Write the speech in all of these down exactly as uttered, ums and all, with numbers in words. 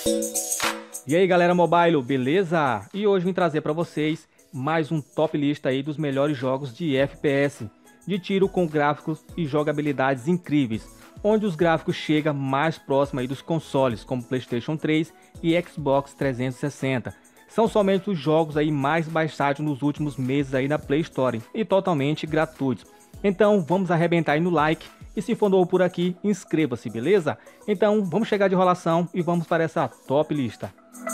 E aí galera mobile, beleza? E hoje vim trazer para vocês mais um top lista aí dos melhores jogos de F P S, de tiro com gráficos e jogabilidades incríveis, onde os gráficos chegam mais próximo aí dos consoles como PlayStation três e Xbox trezentos e sessenta. São somente os jogos aí mais baixados nos últimos meses aí na Play Store e totalmente gratuitos. Então vamos arrebentar aí no like. E se for novo por aqui, inscreva-se, beleza? Então vamos chegar de enrolação e vamos para essa top lista.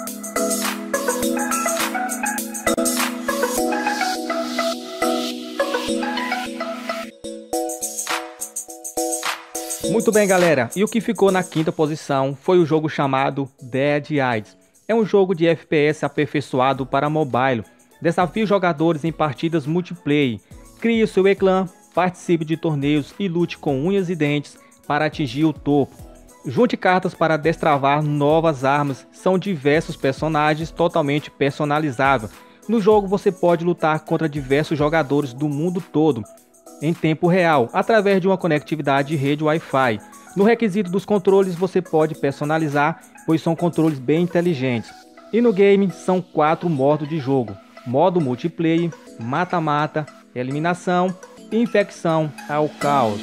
Muito bem galera, e o que ficou na quinta posição foi o jogo chamado Dead Island. É um jogo de F P S aperfeiçoado para mobile. Desafie os jogadores em partidas multiplayer. Crie o seu clã, participe de torneios e lute com unhas e dentes para atingir o topo. Junte cartas para destravar novas armas. São diversos personagens totalmente personalizáveis. No jogo você pode lutar contra diversos jogadores do mundo todo em tempo real, através de uma conectividade de rede Wi-Fi. No requisito dos controles você pode personalizar, pois são controles bem inteligentes. E no game são quatro modos de jogo: modo multiplayer, mata-mata, eliminação, infecção ao caos.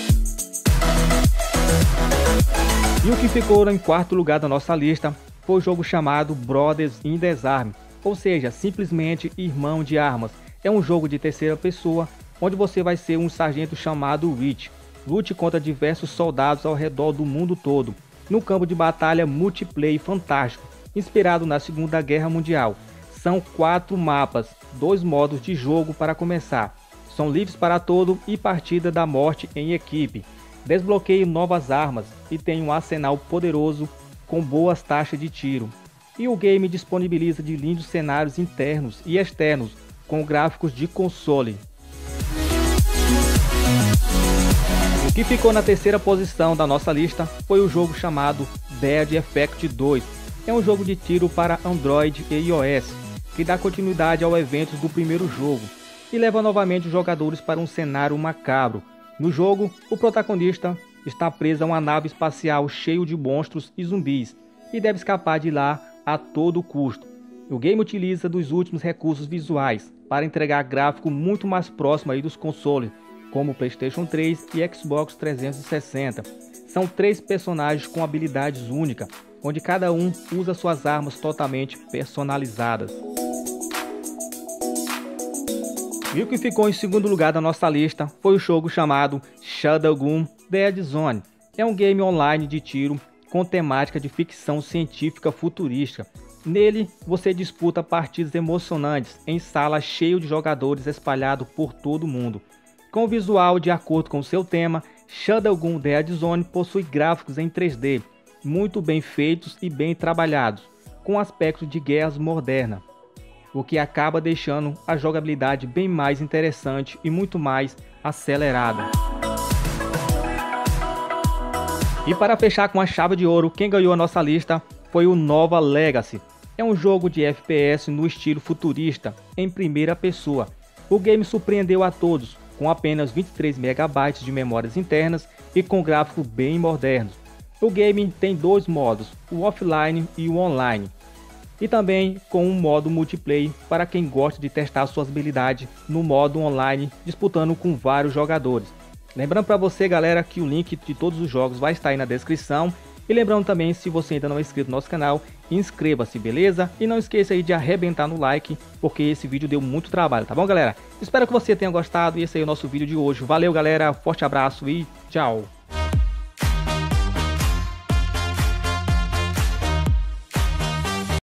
E o que ficou em quarto lugar da nossa lista foi o jogo chamado Brothers in Desarme, ou seja, simplesmente Irmão de Armas. É um jogo de terceira pessoa, onde você vai ser um sargento chamado Rich. Lute contra diversos soldados ao redor do mundo todo, num campo de batalha multiplayer fantástico, inspirado na Segunda Guerra Mundial. São quatro mapas, dois modos de jogo para começar. São livres para todo e partida da morte em equipe. Desbloqueie novas armas e tem um arsenal poderoso com boas taxas de tiro. E o game disponibiliza de lindos cenários internos e externos com gráficos de console. O que ficou na terceira posição da nossa lista foi o jogo chamado Dead Effect dois. É um jogo de tiro para Android e iOS, que dá continuidade ao evento do primeiro jogo e leva novamente os jogadores para um cenário macabro. No jogo, o protagonista está preso a uma nave espacial cheia de monstros e zumbis e deve escapar de lá a todo custo. O game utiliza dos últimos recursos visuais para entregar gráfico muito mais próximo aí dos consoles, como o PlayStation três e Xbox trezentos e sessenta. São três personagens com habilidades únicas, onde cada um usa suas armas totalmente personalizadas. E o que ficou em segundo lugar da nossa lista foi o jogo chamado Shodogun Dead Zone. É um game online de tiro com temática de ficção científica futurística. Nele, você disputa partidas emocionantes em salas cheias de jogadores espalhados por todo o mundo. Com o visual de acordo com o seu tema, Shodogun Dead Zone possui gráficos em três D, muito bem feitos e bem trabalhados, com aspectos de guerras modernas, o que acaba deixando a jogabilidade bem mais interessante e muito mais acelerada. E para fechar com a chave de ouro, quem ganhou a nossa lista foi o Nova Legacy. É um jogo de F P S no estilo futurista, em primeira pessoa. O game surpreendeu a todos, com apenas vinte e três megabytes de memórias internas e com gráficos bem modernos. O game tem dois modos, o offline e o online, e também com um modo multiplayer para quem gosta de testar suas habilidades no modo online, disputando com vários jogadores. Lembrando para você galera que o link de todos os jogos vai estar aí na descrição. E lembrando também, se você ainda não é inscrito no nosso canal, inscreva-se, beleza? E não esqueça aí de arrebentar no like, porque esse vídeo deu muito trabalho, tá bom galera? Espero que você tenha gostado e esse aí é o nosso vídeo de hoje. Valeu galera, forte abraço e tchau!